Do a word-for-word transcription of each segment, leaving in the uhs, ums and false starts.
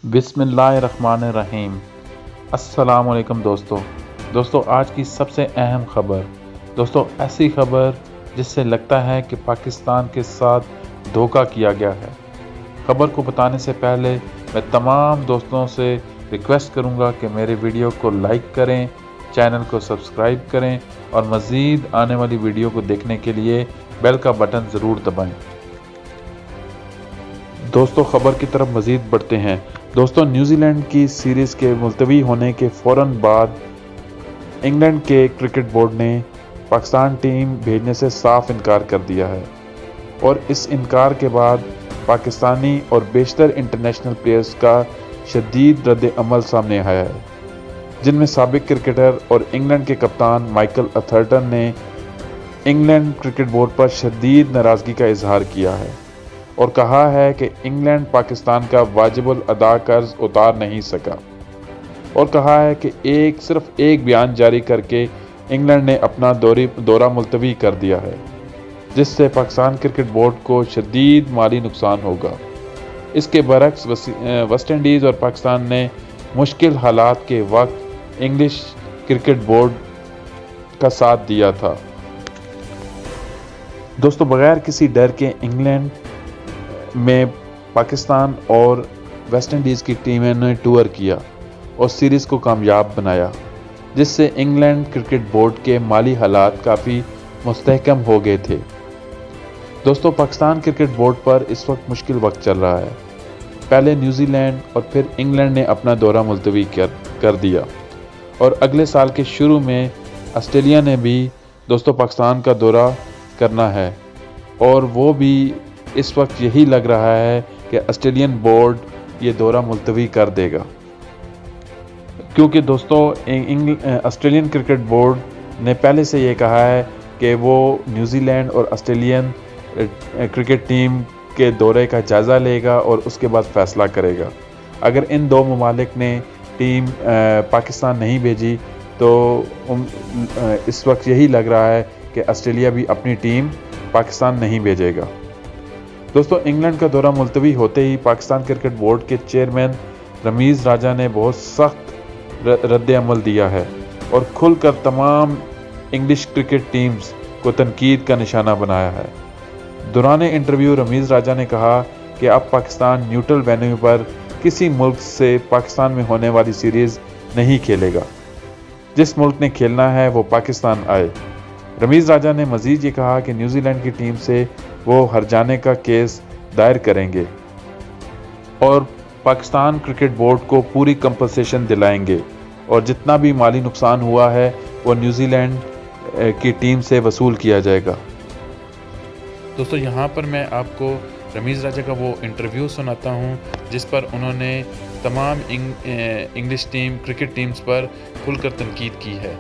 बिस्मिल्लाहिर्रहमानिर्रहीम। अस्सलाम वालेकुम दोस्तों दोस्तों आज की सबसे अहम खबर दोस्तों ऐसी खबर जिससे लगता है कि पाकिस्तान के साथ धोखा किया गया है। खबर को बताने से पहले मैं तमाम दोस्तों से रिक्वेस्ट करूंगा कि मेरे वीडियो को लाइक करें, चैनल को सब्सक्राइब करें और मज़ीद आने वाली वीडियो को देखने के लिए बेल का बटन ज़रूर दबाएं। दोस्तों खबर की तरफ मज़ीद बढ़ते हैं। दोस्तों न्यूजीलैंड की सीरीज़ के मुलतवी होने के फ़ौरन बाद इंग्लैंड के क्रिकेट बोर्ड ने पाकिस्तान टीम भेजने से साफ इनकार कर दिया है और इस इनकार के बाद पाकिस्तानी और बेशतर इंटरनेशनल प्लेयर्स का शदीद रद्द अमल सामने आया है, जिनमें साबिक क्रिकेटर और इंग्लैंड के कप्तान माइकल अथर्टन ने इंग्लैंड क्रिकेट बोर्ड पर शदीद नाराज़गी का इजहार किया है और कहा है कि इंग्लैंड पाकिस्तान का वाजिबुल अदा कर्ज उतार नहीं सका और कहा है कि एक सिर्फ एक बयान जारी करके इंग्लैंड ने अपना दौरी दौरा मुलतवी कर दिया है, जिससे पाकिस्तान क्रिकेट बोर्ड को शदीद माली नुकसान होगा। इसके बरक्स वेस्ट इंडीज़ और पाकिस्तान ने मुश्किल हालात के वक्त इंग्लिश क्रिकेट बोर्ड का साथ दिया था। दोस्तों बगैर किसी डर के इंग्लैंड में पाकिस्तान और वेस्ट इंडीज़ की टीमों ने टूर किया और सीरीज़ को कामयाब बनाया, जिससे इंग्लैंड क्रिकेट बोर्ड के माली हालात काफ़ी मुस्तहकम हो गए थे। दोस्तों पाकिस्तान क्रिकेट बोर्ड पर इस वक्त मुश्किल वक्त चल रहा है। पहले न्यूजीलैंड और फिर इंग्लैंड ने अपना दौरा मुलतवी कर, कर दिया और अगले साल के शुरू में ऑस्ट्रेलिया ने भी दोस्तों पाकिस्तान का दौरा करना है और वो भी इस वक्त यही लग रहा है कि ऑस्ट्रेलियन बोर्ड ये दौरा मुलतवी कर देगा, क्योंकि दोस्तों ऑस्ट्रेलियन क्रिकेट बोर्ड ने पहले से ये कहा है कि वो न्यूजीलैंड और ऑस्ट्रेलियन क्रिकेट टीम के दौरे का जायज़ा लेगा और उसके बाद फ़ैसला करेगा। अगर इन दो ममालिक ने टीम पाकिस्तान नहीं भेजी तो इस वक्त यही लग रहा है कि ऑस्ट्रेलिया भी अपनी टीम पाकिस्तान नहीं भेजेगा। दोस्तों इंग्लैंड का दौरा मुलतवी होते ही पाकिस्तान क्रिकेट बोर्ड के चेयरमैन रमीज़ राजा ने बहुत सख्त रद्द अमल दिया है और खुलकर तमाम इंग्लिश क्रिकेट टीम्स को तनकीद का निशाना बनाया है। दौरान इंटरव्यू रमीज़ राजा ने कहा कि अब पाकिस्तान न्यूट्रल वेन्यू पर किसी मुल्क से पाकिस्तान में होने वाली सीरीज़ नहीं खेलेगा। जिस मुल्क ने खेलना है वो पाकिस्तान आए। रमीज़ राजा ने मज़ीद ये कहा कि न्यूजीलैंड की टीम से वो हर जाने का केस दायर करेंगे और पाकिस्तान क्रिकेट बोर्ड को पूरी कंपनसेशन दिलाएंगे और जितना भी माली नुकसान हुआ है वो न्यूजीलैंड की टीम से वसूल किया जाएगा। दोस्तों यहाँ पर मैं आपको रमीज़ राजा का वो इंटरव्यू सुनाता हूँ जिस पर उन्होंने तमाम इंग, इंग्लिश टीम क्रिकेट टीम्स पर खुलकर तनकीद की है।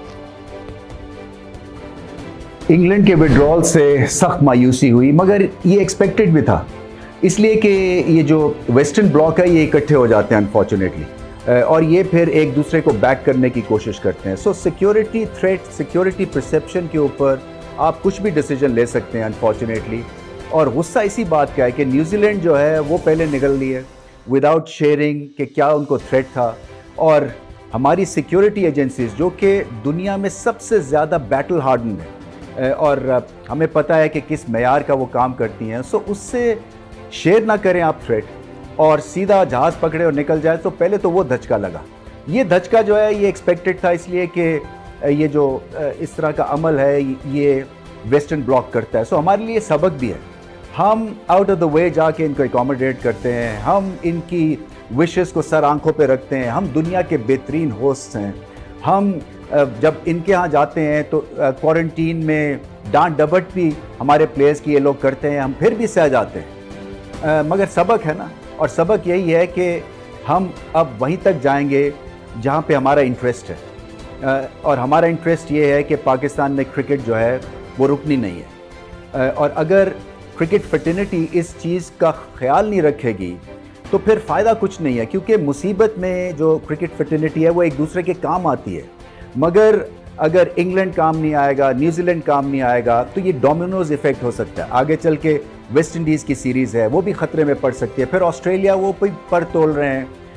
इंग्लैंड के विड्रॉल से सख्त मायूसी हुई, मगर ये एक्सपेक्टेड भी था, इसलिए कि ये जो वेस्टर्न ब्लॉक है ये इकट्ठे हो जाते हैं अनफॉर्चुनेटली और ये फिर एक दूसरे को बैक करने की कोशिश करते हैं। So security threat, security perception के ऊपर आप कुछ भी डिसीजन ले सकते हैं अनफॉर्चुनेटली। और गुस्सा इसी बात का है कि न्यूजीलैंड जो है वो पहले निकल ली है विदाउट शेयरिंग कि क्या उनको थ्रेट था, और हमारी सिक्योरिटी एजेंसीज जो कि दुनिया में सबसे ज़्यादा बैटल हार्डन है और हमें पता है कि किस मेयार का वो काम करती हैं, सो उससे शेयर ना करें आप थ्रेट और सीधा जहाज़ पकड़े और निकल जाए, तो पहले तो वो धचका लगा। ये धचका जो है ये एक्सपेक्टेड था, इसलिए कि ये जो इस तरह का अमल है ये वेस्टर्न ब्लॉक करता है। सो हमारे लिए सबक भी है, हम आउट ऑफ द वे जाके इनको एकोमोडेट करते हैं, हम इनकी विशेस को सर आंखों पे रखते हैं, हम दुनिया के बेहतरीन होस्ट हैं। हम जब इनके यहाँ जाते हैं तो क्वारंटीन में डांट डपट भी हमारे प्लेयर्स की ये लोग करते हैं, हम फिर भी सह जाते हैं, मगर सबक है ना, और सबक यही है कि हम अब वहीं तक जाएंगे जहाँ पे हमारा इंटरेस्ट है और हमारा इंटरेस्ट ये है कि पाकिस्तान में क्रिकेट जो है वो रुकनी नहीं है। और अगर क्रिकेट फ्रेटर्निटी इस चीज़ का ख्याल नहीं रखेगी तो फिर फ़ायदा कुछ नहीं है, क्योंकि मुसीबत में जो क्रिकेट फ्रेटर्निटी है वो एक दूसरे के काम आती है। मगर अगर इंग्लैंड काम नहीं आएगा, न्यूजीलैंड काम नहीं आएगा, तो ये डोमिनोज इफेक्ट हो सकता है। आगे चल के वेस्ट इंडीज़ की सीरीज़ है वो भी ख़तरे में पड़ सकती है, फिर ऑस्ट्रेलिया वो कोई पर तोल रहे हैं,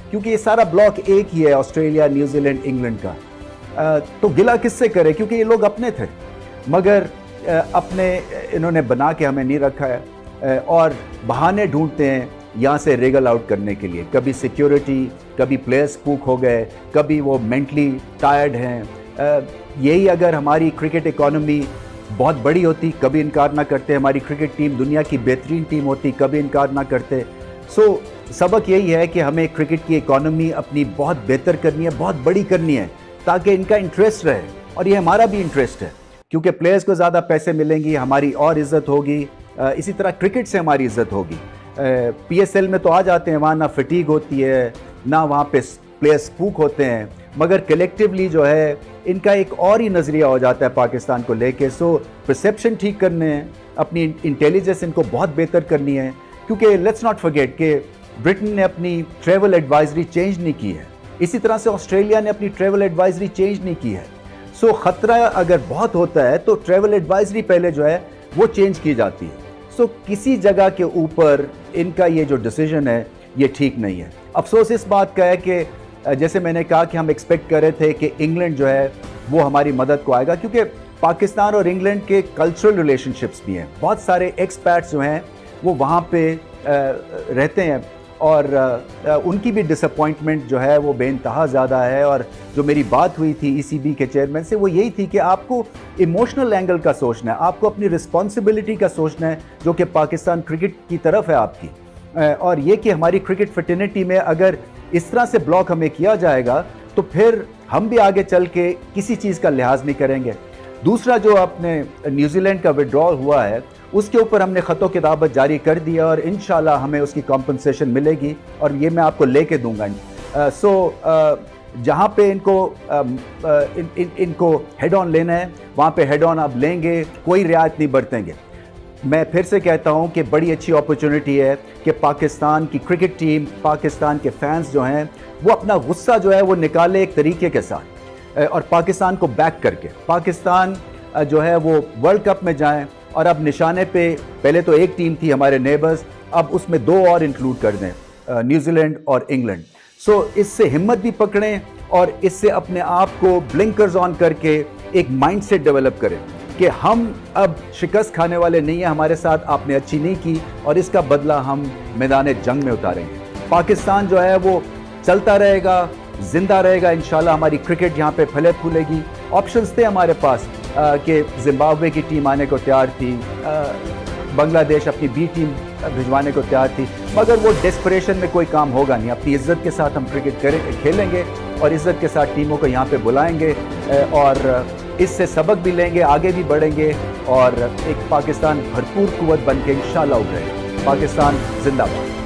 क्योंकि ये सारा ब्लॉक एक ही है, ऑस्ट्रेलिया, न्यूजीलैंड, इंग्लैंड का। तो गिला किससे करे, क्योंकि ये लोग अपने थे, मगर अपने इन्होंने बना के हमें नहीं रखा है और बहाने ढूंढते हैं यहाँ से रेगल आउट करने के लिए। कभी सिक्योरिटी, कभी प्लेयर्स कूक हो गए, कभी वो मेंटली टायर्ड हैं। यही अगर हमारी क्रिकेट इकोनॉमी बहुत बड़ी होती, कभी इनकार ना करते। हमारी क्रिकेट टीम दुनिया की बेहतरीन टीम होती, कभी इनकार ना करते। सो सबक यही है कि हमें क्रिकेट की इकोनॉमी अपनी बहुत बेहतर करनी है, बहुत बड़ी करनी है, ताकि इनका इंटरेस्ट रहे और ये हमारा भी इंटरेस्ट है, क्योंकि प्लेयर्स को ज़्यादा पैसे मिलेंगी, हमारी और इज़्ज़त होगी। इसी तरह क्रिकेट से हमारी इज़्ज़त होगी। पी एस एल में तो आ जाते हैं, वहाँ ना फटीग होती है, ना वहाँ पे प्लेयर्स कूक होते हैं, मगर कलेक्टिवली जो है इनका एक और ही नज़रिया हो जाता है पाकिस्तान को लेके। सो परसेप्शन ठीक करने हैं, अपनी इंटेलिजेंस इनको बहुत बेहतर करनी है, क्योंकि लेट्स नॉट फॉरगेट कि ब्रिटेन ने अपनी ट्रैवल एडवाइजरी चेंज नहीं की है, इसी तरह से ऑस्ट्रेलिया ने अपनी ट्रैवल एडवाइजरी चेंज नहीं की है। सो ख़तरा अगर बहुत होता है तो ट्रैवल एडवाइजरी पहले जो है वो चेंज की जाती है। सो किसी जगह के ऊपर इनका ये जो डिसीजन है ये ठीक नहीं है। अफसोस इस बात का है कि जैसे मैंने कहा कि हम एक्सपेक्ट कर रहे थे कि इंग्लैंड जो है वो हमारी मदद को आएगा, क्योंकि पाकिस्तान और इंग्लैंड के कल्चरल रिलेशनशिप्स भी हैं। बहुत सारे एक्सपैट्स जो हैं वो वहाँ पे रहते हैं और उनकी भी डिसअपॉइंटमेंट जो है वो बेइंतहा ज़्यादा है। और जो मेरी बात हुई थी ई सी बी के चेयरमैन से, वो यही थी कि आपको इमोशनल एंगल का सोचना है, आपको अपनी रिस्पॉन्सिबिलिटी का सोचना है, जो कि पाकिस्तान क्रिकेट की तरफ है आपकी। और ये कि हमारी क्रिकेट फ्रेटर्निटी में अगर इस तरह से ब्लॉक हमें किया जाएगा तो फिर हम भी आगे चल के किसी चीज़ का लिहाज नहीं करेंगे। दूसरा, जो अपने न्यूजीलैंड का विड्रॉल हुआ है उसके ऊपर हमने ख़तो किताबत जारी कर दिया और इंशाल्लाह हमें उसकी कॉम्पनसेशन मिलेगी और ये मैं आपको लेके दूंगा। सो जहाँ पे इनको आ, इन, इन, इनको हेड ऑन लेना है वहाँ पे हेड ऑन आप लेंगे, कोई रियायत नहीं बरतेंगे। मैं फिर से कहता हूँ कि बड़ी अच्छी अपॉर्चुनिटी है कि पाकिस्तान की क्रिकेट टीम, पाकिस्तान के फैंस जो हैं वो अपना गुस्सा जो है वो निकाले एक तरीके के साथ और पाकिस्तान को बैक करके पाकिस्तान जो है वो वर्ल्ड कप में जाएं। और अब निशाने पे पहले तो एक टीम थी हमारे नेबर्स, अब उसमें दो और इंक्लूड कर दें, न्यूजीलैंड और इंग्लैंड। सो इससे हिम्मत भी पकड़ें और इससे अपने आप को ब्लिंकर्स ऑन करके एक माइंडसेट डेवलप करें कि हम अब शिकस्त खाने वाले नहीं हैं, हमारे साथ आपने अच्छी नहीं की और इसका बदला हम मैदान जंग में उतारेंगे। पाकिस्तान जो है वो चलता रहेगा, जिंदा रहेगा इंशाल्लाह। हमारी क्रिकेट यहाँ पे फले फूलेगी। ऑप्शंस थे हमारे पास कि जिम्बाब्वे की टीम आने को तैयार थी, बांग्लादेश अपनी बी टीम भिजवाने को तैयार थी, मगर वो डेस्परेशन में कोई काम होगा नहीं। अपनी इज्जत के साथ हम क्रिकेट करें खेलेंगे और इज्जत के साथ टीमों को यहाँ पे बुलाएंगे और इससे सबक भी लेंगे, आगे भी बढ़ेंगे और एक पाकिस्तान भरपूर कुव्वत बन के इंशाल्लाह उभरेगा। पाकिस्तान जिंदाबाद।